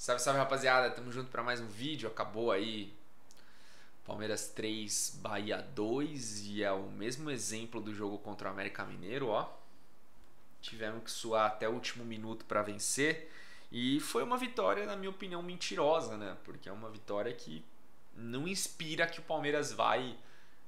Salve, salve, rapaziada, tamo junto pra mais um vídeo. Acabou aí Palmeiras 3, Bahia 2 e é o mesmo exemplo do jogo contra o América Mineiro, ó. Tivemos que suar até o último minuto pra vencer e foi uma vitória, na minha opinião, mentirosa, né? Porque é uma vitória que não inspira que o Palmeiras vai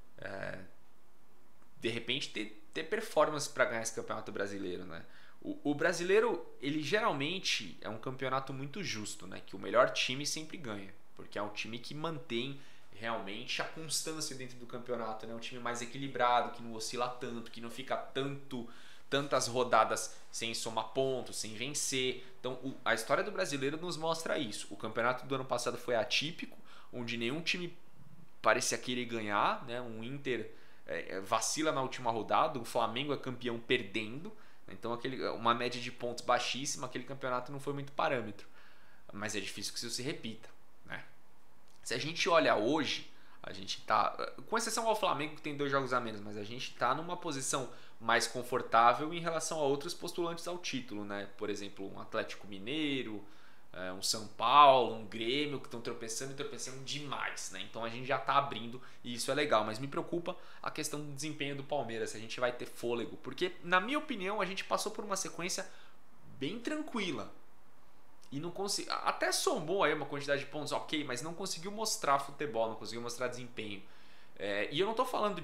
de repente ter performance pra ganhar esse Campeonato Brasileiro, né? O brasileiro, ele geralmente é um campeonato muito justo, né? Que o melhor time sempre ganha, porque é um time que mantém realmente a constância dentro do campeonato, né? Um time mais equilibrado, que não oscila tanto, que não fica tantas rodadas sem somar pontos, sem vencer. Então, a história do brasileiro nos mostra isso. O campeonato do ano passado foi atípico, onde nenhum time parecia querer ganhar, né? Um Inter vacila na última rodada, o Flamengo é campeão perdendo. Então uma média de pontos baixíssima, aquele campeonato não foi muito parâmetro. Mas é difícil que isso se repita, né? Se a gente olha hoje, a gente tá, com exceção ao Flamengo que tem 2 jogos a menos, mas a gente tá numa posição mais confortável em relação a outros postulantes ao título, né? Por exemplo, um Atlético Mineiro, um São Paulo, um Grêmio que estão tropeçando e tropeçando demais, né? Então a gente já está abrindo e isso é legal, mas me preocupa a questão do desempenho do Palmeiras, se a gente vai ter fôlego, porque na minha opinião a gente passou por uma sequência bem tranquila e não conseguiu, até somou aí uma quantidade de pontos, ok, mas não conseguiu mostrar futebol, não conseguiu mostrar desempenho. E eu não tô falando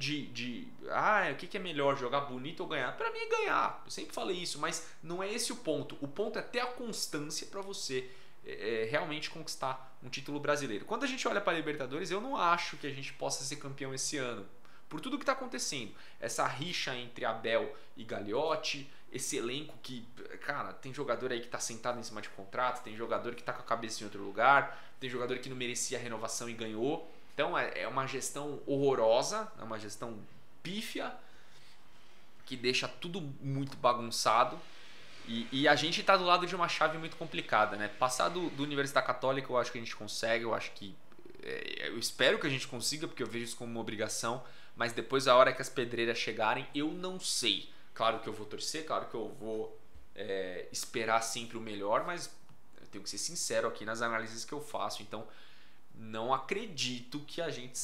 o que é melhor, jogar bonito ou ganhar. Pra mim é ganhar, eu sempre falei isso, mas não é esse o ponto. O ponto é ter a constância pra você realmente conquistar um título brasileiro. Quando a gente olha para a Libertadores, eu não acho que a gente possa ser campeão esse ano, por tudo que tá acontecendo. Essa rixa entre Abel e Gagliotti, esse elenco que, cara, tem jogador aí que tá sentado em cima de contrato, tem jogador que tá com a cabeça em outro lugar, tem jogador que não merecia a renovação e ganhou. Então é uma gestão horrorosa, é uma gestão pífia, que deixa tudo muito bagunçado. E a gente está do lado de uma chave muito complicada, né? Passar do Universidade Católica eu acho que a gente consegue, eu acho que. Eu espero que a gente consiga, porque eu vejo isso como uma obrigação, mas depois, a hora que as pedreiras chegarem, eu não sei. Claro que eu vou torcer, claro que eu vou esperar sempre o melhor, mas eu tenho que ser sincero aqui nas análises que eu faço, então. Não acredito que a gente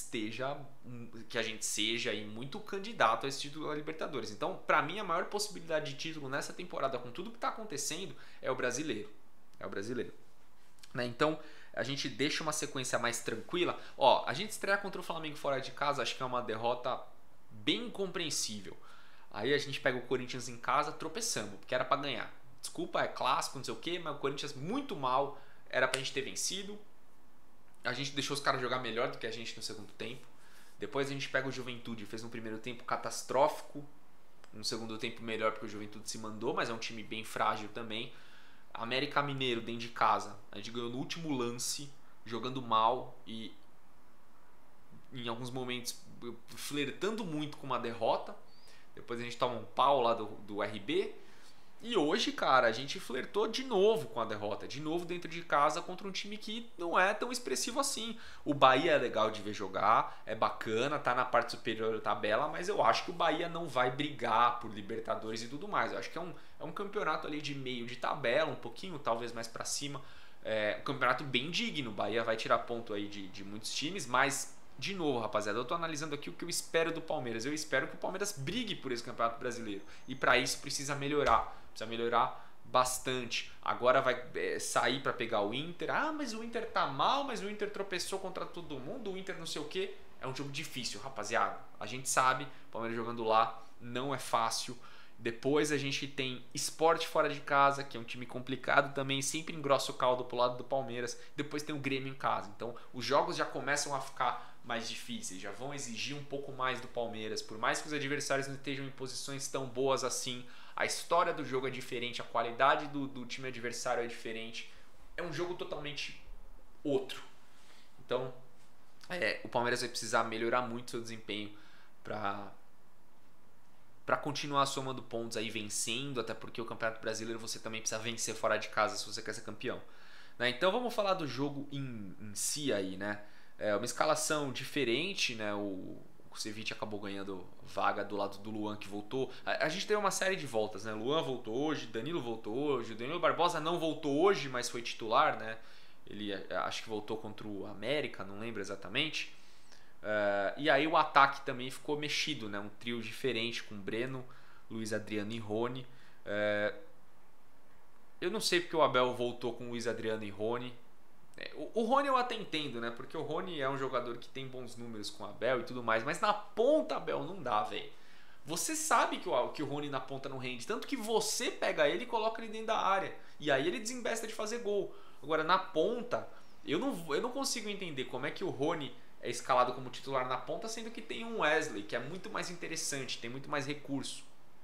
seja aí muito candidato a esse título da Libertadores. Então, para mim, a maior possibilidade de título nessa temporada, com tudo que está acontecendo, é o brasileiro. É o brasileiro. Né? Então, a gente deixa uma sequência mais tranquila. Ó, a gente estreia contra o Flamengo fora de casa, acho que é uma derrota bem compreensível. Aí a gente pega o Corinthians em casa, tropeçamos, porque era para ganhar. Desculpa, é clássico, não sei o quê, mas o Corinthians muito mal, era pra gente ter vencido. A gente deixou os caras jogar melhor do que a gente no segundo tempo. Depois a gente pega o Juventude, fez um primeiro tempo catastrófico, um segundo tempo melhor porque o Juventude se mandou, mas é um time bem frágil também. América Mineiro dentro de casa, a gente ganhou no último lance, jogando mal e em alguns momentos flertando muito com uma derrota. Depois a gente toma um pau lá do RB. E hoje, cara, a gente flertou de novo com a derrota, de novo dentro de casa contra um time que não é tão expressivo assim. O Bahia é legal de ver jogar, é bacana, tá na parte superior da tabela, mas eu acho que o Bahia não vai brigar por Libertadores e tudo mais. Eu acho que é um campeonato ali de meio de tabela, um pouquinho talvez mais pra cima. Um campeonato bem digno, o Bahia vai tirar ponto aí de muitos times, mas... De novo, rapaziada, eu tô analisando aqui o que eu espero do Palmeiras. Eu espero que o Palmeiras brigue por esse Campeonato Brasileiro. E para isso precisa melhorar. Precisa melhorar bastante. Agora vai sair para pegar o Inter. Ah, mas o Inter tá mal, mas o Inter tropeçou contra todo mundo. O Inter não sei o que. É um jogo difícil, rapaziada. A gente sabe, o Palmeiras jogando lá não é fácil. Depois a gente tem Sport fora de casa, que é um time complicado também, sempre engrossa o caldo pro lado do Palmeiras. Depois tem o Grêmio em casa. Então os jogos já começam a ficar mais difíceis, já vão exigir um pouco mais do Palmeiras. Por mais que os adversários não estejam em posições tão boas assim, a história do jogo é diferente, a qualidade do time adversário é diferente. É um jogo totalmente outro. Então o Palmeiras vai precisar melhorar muito seu desempenho para continuar somando pontos aí, vencendo, até porque o Campeonato Brasileiro você também precisa vencer fora de casa se você quer ser campeão, né? Então vamos falar do jogo em si aí, né? É uma escalação diferente, né? O Ceviche acabou ganhando vaga do lado do Luan, que voltou. A gente teve uma série de voltas, né? Luan voltou hoje, Danilo voltou hoje, o Danilo Barbosa não voltou hoje, mas foi titular, né? Ele acho que voltou contra o América, não lembro exatamente. E aí o ataque também ficou mexido, né? Um trio diferente com Breno, Luiz Adriano e Rony. Eu não sei porque o Abel voltou com Luiz Adriano e Rony. O Rony eu até entendo, né? Porque o Rony é um jogador que tem bons números com o Abel e tudo mais, mas na ponta, Abel, não dá, velho. Você sabe que o Rony na ponta não rende, tanto que você pega ele e coloca ele dentro da área. E aí ele desembesta de fazer gol. Agora, na ponta, eu não consigo entender como é que o Rony é escalado como titular na ponta, sendo que tem um Wesley, que é muito mais interessante, tem muito mais recurso.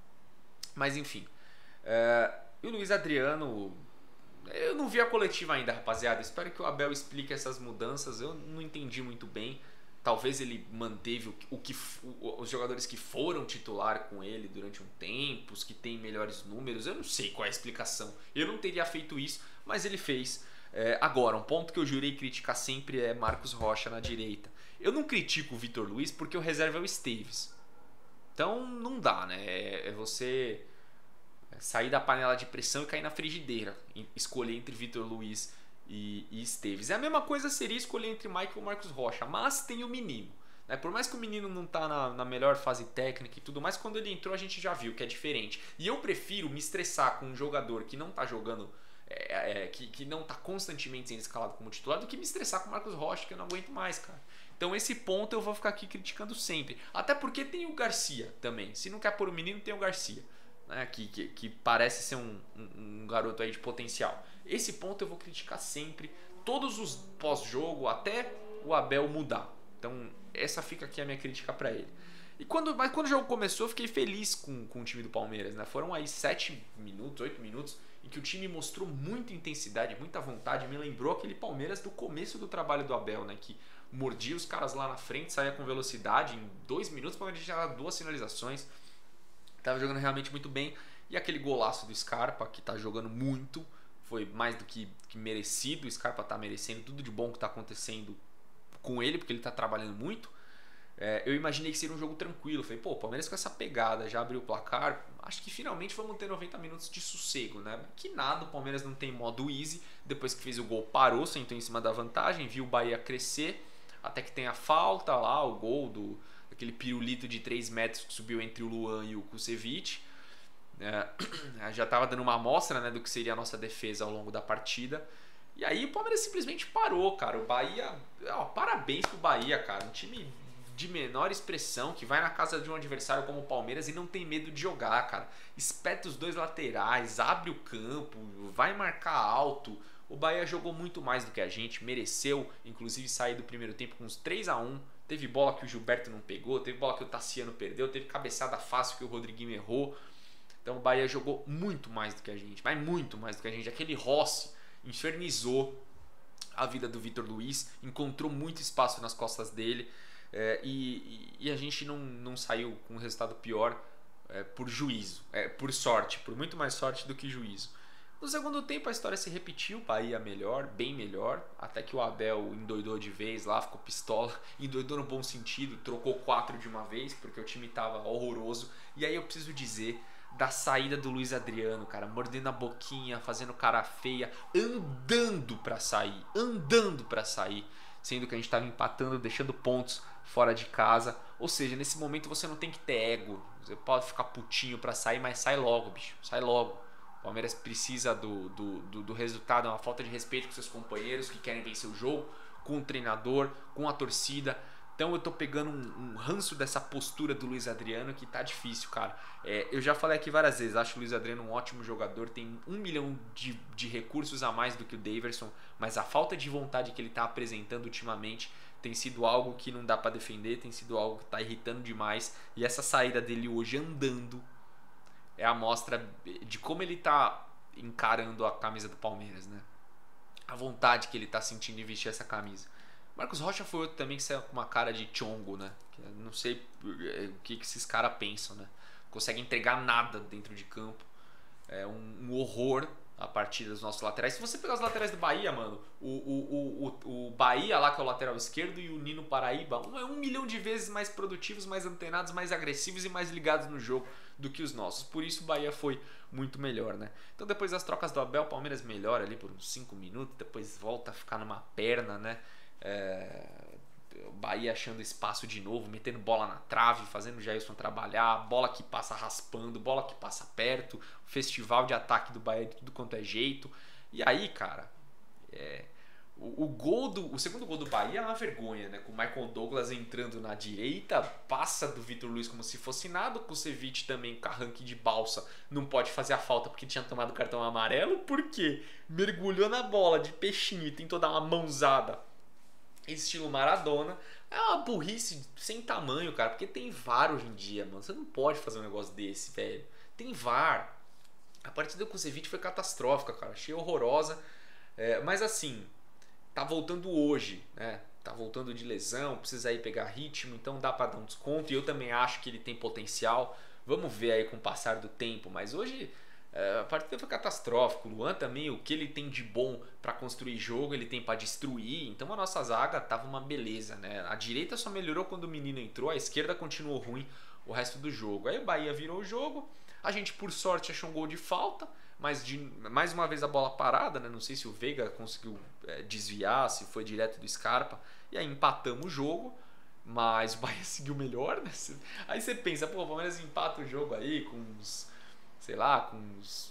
Mas enfim. E o Luiz Adriano... Eu não vi a coletiva ainda, rapaziada. Espero que o Abel explique essas mudanças. Eu não entendi muito bem. Talvez ele manteve os jogadores que foram titular com ele durante um tempo, os que têm melhores números. Eu não sei qual é a explicação. Eu não teria feito isso, mas ele fez. Agora, um ponto que eu jurei criticar sempre é Marcos Rocha na direita. Eu não critico o Vitor Luiz porque o reserva é o Esteves. Então não dá, né? É você sair da panela de pressão e cair na frigideira. Escolher entre Vitor Luiz e Esteves. A mesma coisa seria escolher entre Michael e Marcos Rocha, mas tem o menino. Né? Por mais que o menino não tá na melhor fase técnica e tudo mais, quando ele entrou a gente já viu que é diferente. E eu prefiro me estressar com um jogador que não tá jogando, que não tá constantemente sendo escalado como titular, do que me estressar com o Marcos Rocha, que eu não aguento mais, cara. Então esse ponto eu vou ficar aqui criticando sempre. Até porque tem o Garcia também. Se não quer pôr o menino, tem o Garcia. Né, que parece ser um garoto aí de potencial. Esse ponto eu vou criticar sempre, todos os pós-jogo, até o Abel mudar. Então essa fica aqui a minha crítica para ele. Mas quando o jogo começou, eu fiquei feliz com o time do Palmeiras. Né? Foram aí 7 minutos, 8 minutos em que o time mostrou muita intensidade, muita vontade. Me lembrou aquele Palmeiras do começo do trabalho do Abel, né? Que mordia os caras lá na frente, saía com velocidade. Em 2 minutos, para a gente já dar 2 sinalizações. Tava jogando realmente muito bem. E aquele golaço do Scarpa, que tá jogando muito, foi mais do que merecido. O Scarpa tá merecendo tudo de bom que tá acontecendo com ele, porque ele tá trabalhando muito. Eu imaginei que seria um jogo tranquilo. Falei, pô, o Palmeiras com essa pegada já abriu o placar. Acho que finalmente vamos ter 90 minutos de sossego, né? Que nada, o Palmeiras não tem modo easy. Depois que fez o gol, parou, sentou em cima da vantagem, viu o Bahia crescer. Até que tem a falta lá, o gol aquele pirulito de 3 metros que subiu entre o Luan e o Kusevich. Já estava dando uma amostra, né, do que seria a nossa defesa ao longo da partida. E aí o Palmeiras simplesmente parou, cara. O Bahia... parabéns pro Bahia, cara. Um time de menor expressão que vai na casa de um adversário como o Palmeiras e não tem medo de jogar, cara. Espeta os 2 laterais, abre o campo, vai marcar alto. O Bahia jogou muito mais do que a gente, mereceu, inclusive, sair do primeiro tempo com uns 3-1. Teve bola que o Gilberto não pegou, teve bola que o Tassiano perdeu, teve cabeçada fácil que o Rodriguinho errou. Então o Bahia jogou muito mais do que a gente, mas muito mais do que a gente. Aquele Rossi infernizou a vida do Vitor Luiz, encontrou muito espaço nas costas dele, e a gente não saiu com um resultado pior por juízo, por sorte, por muito mais sorte do que juízo. No segundo tempo a história se repetiu, Bahia melhor, bem melhor, até que o Abel endoidou de vez lá, ficou pistola, endoidou no bom sentido, trocou 4 de uma vez, porque o time estava horroroso. E aí eu preciso dizer da saída do Luiz Adriano, cara, mordendo a boquinha, fazendo cara feia, andando pra sair, sendo que a gente estava empatando, deixando pontos fora de casa. Ou seja, nesse momento você não tem que ter ego, você pode ficar putinho pra sair, mas sai logo, bicho, sai logo. O Palmeiras precisa do resultado, é uma falta de respeito com seus companheiros que querem vencer o jogo, com o treinador, com a torcida. Então eu tô pegando um ranço dessa postura do Luiz Adriano que tá difícil, cara. Eu já falei aqui várias vezes, acho o Luiz Adriano um ótimo jogador, tem 1 milhão de recursos a mais do que o Daverson, mas a falta de vontade que ele tá apresentando ultimamente tem sido algo que não dá pra defender, tem sido algo que tá irritando demais. E essa saída dele hoje andando é a mostra de como ele tá encarando a camisa do Palmeiras, né? A vontade que ele tá sentindo em vestir essa camisa. Marcos Rocha foi outro também que saiu com uma cara de chongo, né? Não sei o que esses caras pensam, né? Consegue entregar nada dentro de campo. É um horror. a partir dos nossos laterais. Se você pegar os laterais do Bahia, mano, o Bahia lá, que é o lateral esquerdo, e o Nino Paraíba, é 1 milhão de vezes mais produtivos, mais antenados, mais agressivos e mais ligados no jogo do que os nossos. Por isso o Bahia foi muito melhor, né? Então depois das trocas do Abel, o Palmeiras melhora ali por uns 5 minutos, depois volta a ficar numa perna, né? O Bahia achando espaço de novo, metendo bola na trave, fazendo o Jailson trabalhar, bola que passa raspando, bola que passa perto, festival de ataque do Bahia de tudo quanto é jeito. E aí, cara, o segundo gol do Bahia é uma vergonha, né? Com o Michael Douglas entrando na direita, passa do Vitor Luiz como se fosse nada. O Kusevich também, com arranque de balsa, não pode fazer a falta porque tinha tomado cartão amarelo. Por quê? Mergulhou na bola de peixinho e tentou dar uma mãozada estilo Maradona. É uma burrice sem tamanho, cara, porque tem VAR hoje em dia, mano. Você não pode fazer um negócio desse, velho. Tem VAR. A partida com o Kusevich foi catastrófica, cara. Achei horrorosa. Mas assim, tá voltando hoje, né? Tá voltando de lesão, precisa aí pegar ritmo, então dá pra dar um desconto. E eu também acho que ele tem potencial. Vamos ver aí com o passar do tempo. Mas hoje a partida foi catastrófica. O Luan também, o que ele tem de bom para construir jogo, ele tem para destruir. Então a nossa zaga tava uma beleza, né? A direita só melhorou quando o menino entrou, a esquerda continuou ruim o resto do jogo. Aí o Bahia virou o jogo. A gente, por sorte, achou um gol de falta, mas mais uma vez a bola parada, né? Não sei se o Veiga conseguiu desviar, se foi direto do Scarpa. E aí empatamos o jogo. Mas o Bahia seguiu melhor, né? Aí você pensa, pô, o Palmeiras empata o jogo aí com uns, sei lá, com uns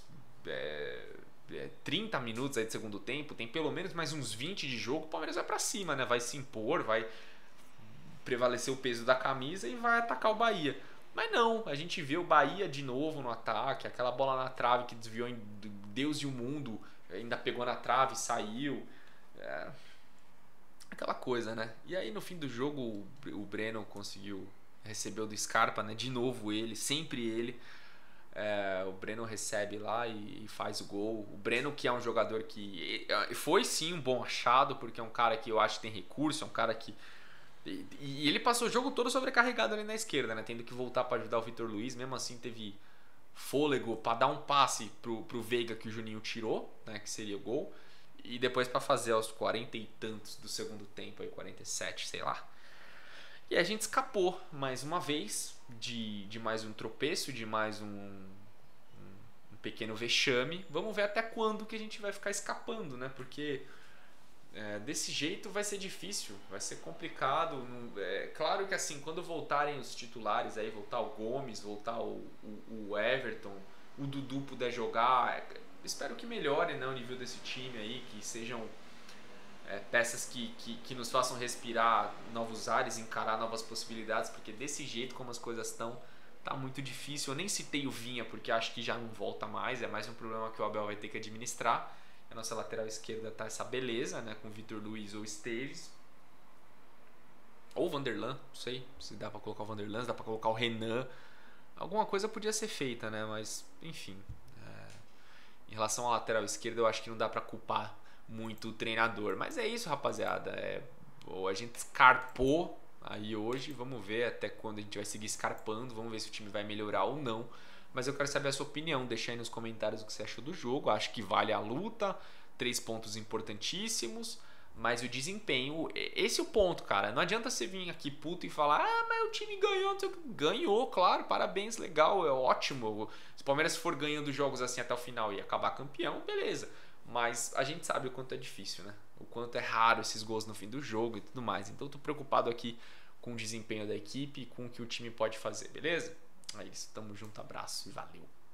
30 minutos aí de segundo tempo, tem pelo menos mais uns 20 de jogo, o Palmeiras vai pra cima, né? Vai se impor, vai prevalecer o peso da camisa e vai atacar o Bahia. Mas não, a gente vê o Bahia de novo no ataque, aquela bola na trave que desviou em Deus e o mundo, ainda pegou na trave e saiu. Aquela coisa, né? E aí no fim do jogo o Breno conseguiu, recebeu do Scarpa, né? De novo ele, sempre ele. O Breno recebe lá e faz o gol. O Breno, que é um jogador que foi sim um bom achado, porque é um cara que eu acho que tem recurso, é um cara que... E ele passou o jogo todo sobrecarregado ali na esquerda, né? Tendo que voltar para ajudar o Vitor Luiz. Mesmo assim teve fôlego para dar um passe pro Veiga que o Juninho tirou, né? Que seria o gol. E depois para fazer aos 40 e tantos do segundo tempo, aí 47, sei lá. E a gente escapou mais uma vez de mais um tropeço, de mais um pequeno vexame. Vamos ver até quando que a gente vai ficar escapando, né? Porque desse jeito vai ser difícil, vai ser complicado. Claro que assim, quando voltarem os titulares, aí voltar o Gomes, voltar o Everton, o Dudu puder jogar, espero que melhore, né, o nível desse time aí, que sejam peças que nos façam respirar novos ares, encarar novas possibilidades, porque desse jeito como as coisas estão, tá muito difícil. Eu nem citei o Vinha porque acho que já não volta mais, é mais um problema que o Abel vai ter que administrar. A nossa lateral esquerda tá essa beleza, né, com Vitor Luiz ou Esteves ou Vanderlan, não sei se dá pra colocar o Vanderlan, se dá pra colocar o Renan, alguma coisa podia ser feita, né, mas enfim, em relação à lateral esquerda eu acho que não dá pra culpar muito o treinador, mas é isso, rapaziada. A gente escarpou aí hoje, vamos ver até quando a gente vai seguir escarpando, vamos ver se o time vai melhorar ou não. Mas eu quero saber a sua opinião, deixa aí nos comentários o que você achou do jogo. Acho que vale a luta, 3 pontos importantíssimos, mas o desempenho, esse é o ponto, cara. Não adianta você vir aqui puto e falar, mas o time ganhou, ganhou, claro, parabéns, legal, é ótimo. Se o Palmeiras for ganhando jogos assim até o final e acabar campeão, beleza. Mas a gente sabe o quanto é difícil, né? O quanto é raro esses gols no fim do jogo e tudo mais. Então eu tô preocupado aqui com o desempenho da equipe e com o que o time pode fazer, beleza? É isso, tamo junto, abraço e valeu.